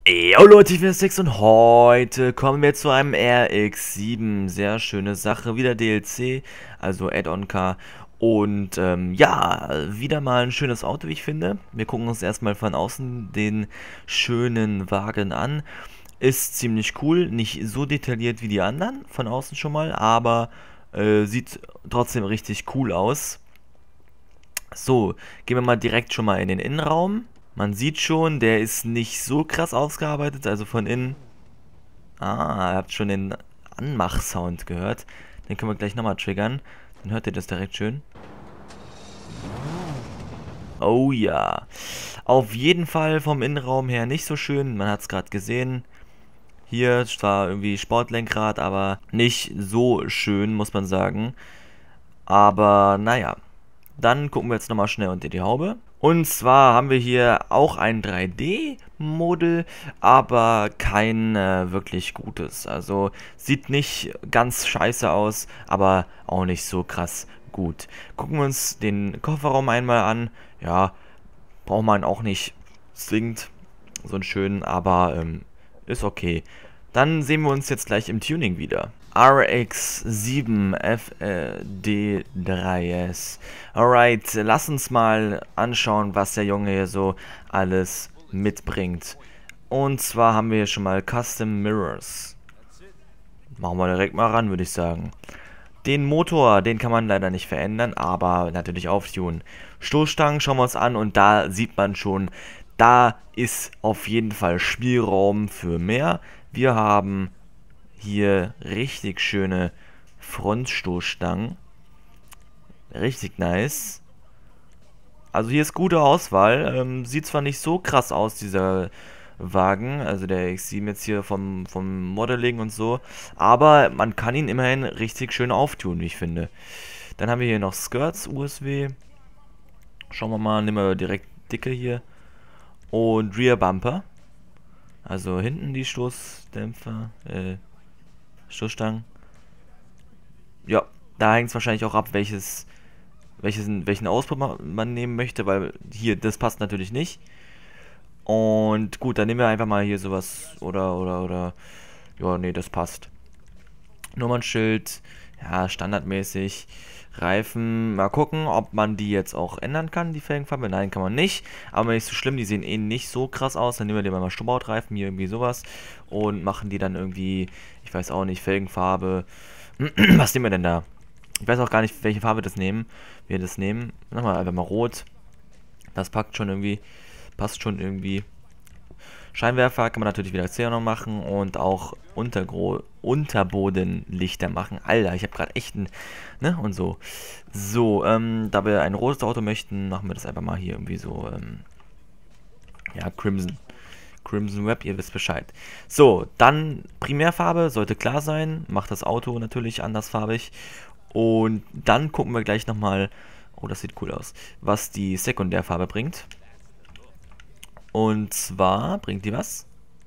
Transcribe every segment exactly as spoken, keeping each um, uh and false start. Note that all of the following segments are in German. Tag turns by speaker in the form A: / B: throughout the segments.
A: Jo Leute, ich bin Six und heute kommen wir zu einem R X sieben. Sehr schöne Sache, wieder D L C, also Add-on-Car. Und ähm, ja, wieder mal ein schönes Auto, wie ich finde. Wir gucken uns erstmal von außen den schönen Wagen an. Ist ziemlich cool, nicht so detailliert wie die anderen, von außen schon mal, aber äh, sieht trotzdem richtig cool aus. So, gehen wir mal direkt schon mal in den Innenraum. Man sieht schon, der ist nicht so krass ausgearbeitet, also von innen. Ah, ihr habt schon den Anmach-Sound gehört. Den können wir gleich nochmal triggern. Dann hört ihr das direkt schön. Oh ja. Auf jeden Fall vom Innenraum her nicht so schön. Man hat es gerade gesehen. Hier zwar irgendwie Sportlenkrad, aber nicht so schön, muss man sagen. Aber naja. Dann gucken wir jetzt nochmal schnell unter die Haube. Und zwar haben wir hier auch ein drei D-Model, aber kein äh, wirklich gutes. Also sieht nicht ganz scheiße aus, aber auch nicht so krass gut. Gucken wir uns den Kofferraum einmal an. Ja, braucht man auch nicht zwingend so einen schönen, aber ähm, ist okay. Dann sehen wir uns jetzt gleich im Tuning wieder. R X sieben F D drei S. Alright, lass uns mal anschauen, was der Junge hier so alles mitbringt. Und zwar haben wir hier schon mal Custom Mirrors. Machen wir direkt mal ran, würde ich sagen. Den Motor, den kann man leider nicht verändern, aber natürlich auftunen. Stoßstangen schauen wir uns an und da sieht man schon, da ist auf jeden Fall Spielraum für mehr. Wir haben hier richtig schöne Frontstoßstangen. Richtig nice. Also hier ist gute Auswahl. Ähm, sieht zwar nicht so krass aus, dieser Wagen, also der X sieben jetzt hier vom, vom Modeling und so, aber man kann ihn immerhin richtig schön auftun, wie ich finde. Dann haben wir hier noch Skirts, U S W. Schauen wir mal, nehmen wir direkt dicke hier. Und Rear Bumper. Also hinten die Stoßdämpfer, äh, Stoßstangen. Ja, da hängt es wahrscheinlich auch ab, welches, welches, welchen Auspuff man nehmen möchte, weil hier, das passt natürlich nicht. Und gut, dann nehmen wir einfach mal hier sowas, oder, oder, oder, ja, nee, das passt. Nummernschild, ja, standardmäßig. Reifen, mal gucken, ob man die jetzt auch ändern kann, die Felgenfarbe. Nein, kann man nicht, aber nicht so schlimm, die sehen eh nicht so krass aus. Dann nehmen wir die mal Stubbautreifen, hier irgendwie sowas, und machen die dann irgendwie, ich weiß auch nicht, Felgenfarbe. Was nehmen wir denn da? Ich weiß auch gar nicht, welche Farbe das nehmen. Wir das nehmen. Nochmal einfach mal rot. Das packt schon irgendwie, passt schon irgendwie. Scheinwerfer kann man natürlich wieder Xenon machen und auch Untergro Unterbodenlichter machen. Alter, ich habe gerade echt ein, ne, und so. So, ähm, da wir ein rotes Auto möchten, machen wir das einfach mal hier irgendwie so, ähm, ja, Crimson. Crimson Web, ihr wisst Bescheid. So, dann Primärfarbe, sollte klar sein. Macht das Auto natürlich andersfarbig. Und dann gucken wir gleich nochmal, oh, das sieht cool aus, was die Sekundärfarbe bringt. Und zwar bringt die was?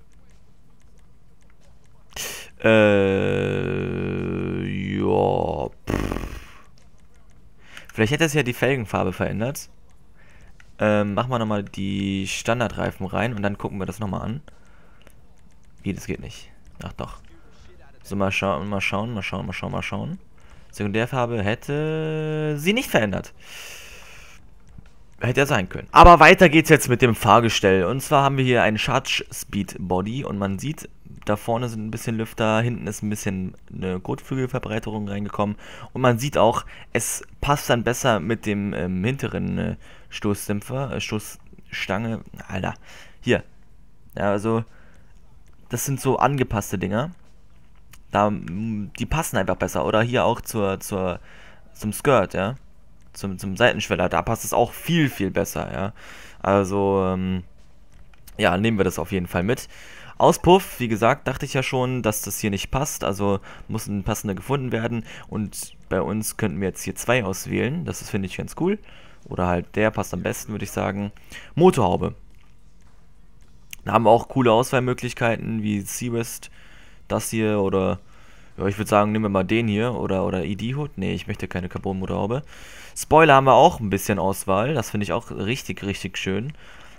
A: Äh, ja. Pff. Vielleicht hätte es ja die Felgenfarbe verändert. Ähm, machen wir nochmal die Standardreifen rein und dann gucken wir das nochmal an. Wie, das geht nicht. Ach doch. So, mal schauen, mal schauen, mal schauen, mal schauen, mal schauen. Sekundärfarbe hätte sie nicht verändert. Hätte ja sein können. Aber weiter geht's jetzt mit dem Fahrgestell. Und zwar haben wir hier einen Charge Speed Body und man sieht, da vorne sind ein bisschen Lüfter, hinten ist ein bisschen eine Kotflügelverbreiterung reingekommen. Und man sieht auch, es passt dann besser mit dem ähm, hinteren äh, Stoßdämpfer, äh, Stoßstange. Alter, hier. Ja, also, das sind so angepasste Dinger. Da, die passen einfach besser. Oder hier auch zur, zur, zum Skirt, ja. Zum, zum Seitenschweller, da passt es auch viel, viel besser, ja. Also, ähm, ja, nehmen wir das auf jeden Fall mit. Auspuff, wie gesagt, dachte ich ja schon, dass das hier nicht passt, also muss ein passender gefunden werden. Und bei uns könnten wir jetzt hier zwei auswählen, das finde ich ganz cool. Oder halt der passt am besten, würde ich sagen. Motorhaube. Da haben wir auch coole Auswahlmöglichkeiten, wie Seawest, das hier oder... Ja, ich würde sagen, nehmen wir mal den hier. Oder, oder E D-Hood. Ne, ich möchte keine Carbon-Motorhaube. Spoiler haben wir auch ein bisschen Auswahl. Das finde ich auch richtig, richtig schön.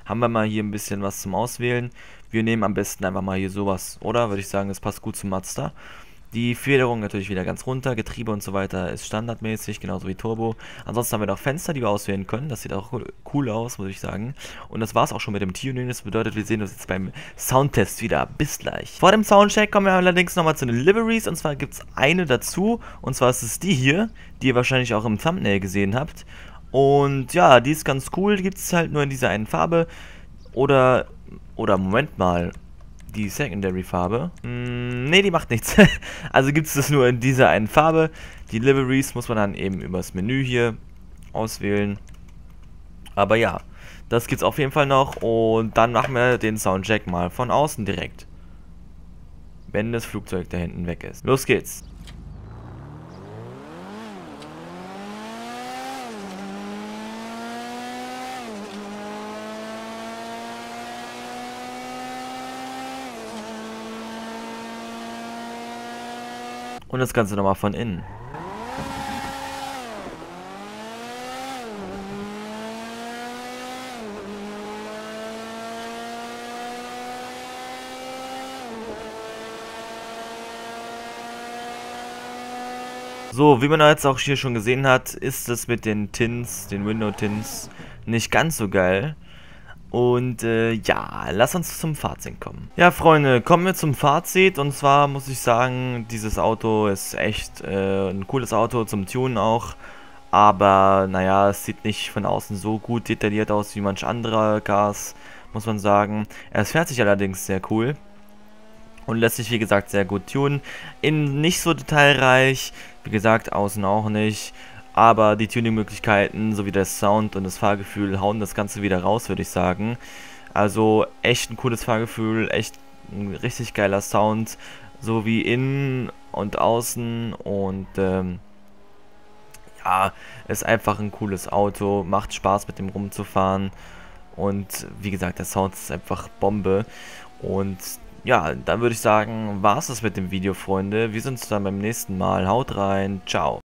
A: haben wir mal hier ein bisschen was zum Auswählen. Wir nehmen am besten einfach mal hier sowas, oder? Würde ich sagen, das passt gut zum Mazda. Die Federung natürlich wieder ganz runter, Getriebe und so weiter ist standardmäßig, genauso wie Turbo. Ansonsten haben wir noch Fenster, die wir auswählen können. Das sieht auch cool aus, muss ich sagen. Und das war es auch schon mit dem Tuning. Das bedeutet, wir sehen uns jetzt beim Soundtest wieder. Bis gleich. Vor dem Soundcheck kommen wir allerdings nochmal zu den Liveries. Und zwar gibt es eine dazu. Und zwar ist es die hier, die ihr wahrscheinlich auch im Thumbnail gesehen habt. Und ja, die ist ganz cool. Die gibt es halt nur in dieser einen Farbe. Oder, oder Moment mal. Die Secondary-Farbe. Hm, ne, die macht nichts. Also gibt es das nur in dieser einen Farbe. Die Liveries muss man dann eben übers Menü hier auswählen. Aber ja, das gibt's auf jeden Fall noch. Und dann machen wir den Soundcheck mal von außen direkt. Wenn das Flugzeug da hinten weg ist. Los geht's. Und das Ganze nochmal von innen. So, wie man jetzt auch hier schon gesehen hat, ist es mit den Tints, den Window-Tints, nicht ganz so geil. Und äh, ja, lass uns zum Fazit kommen. Ja, Freunde, kommen wir zum Fazit. Und zwar muss ich sagen, dieses Auto ist echt äh, ein cooles Auto zum Tunen auch. Aber naja, es sieht nicht von außen so gut detailliert aus wie manch anderer Cars, muss man sagen. Es fährt sich allerdings sehr cool. Und lässt sich, wie gesagt, sehr gut tunen. Innen nicht so detailreich, wie gesagt, außen auch nicht. Aber die Tuning-Möglichkeiten sowie der Sound und das Fahrgefühl hauen das Ganze wieder raus, würde ich sagen. Also echt ein cooles Fahrgefühl, echt ein richtig geiler Sound, so wie innen und außen. Und ähm, ja, ist einfach ein cooles Auto, macht Spaß mit dem rumzufahren. Und wie gesagt, der Sound ist einfach Bombe. Und ja, dann würde ich sagen, war es das mit dem Video, Freunde. Wir sehen uns dann beim nächsten Mal. Haut rein, ciao.